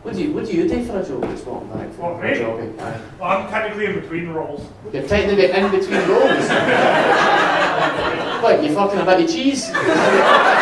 What do you do for a job that's walking back from What, me? jogging? Well, I'm technically in between roles. You're technically in between roles? What, you fucking a bit of cheese?